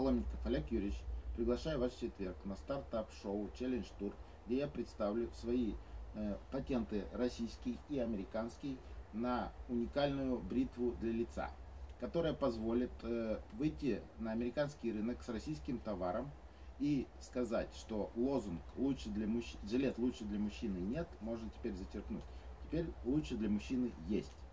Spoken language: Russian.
Соломенников Олег Юрьевич. Приглашаю вас в четверг на стартап-шоу Challenge Tour, где я представлю свои патенты российские и американские на уникальную бритву для лица, которая позволит выйти на американский рынок с российским товаром и сказать, что лозунг лучше для жилет лучше для мужчины нет, можно теперь зачеркнуть. Теперь лучше для мужчины есть.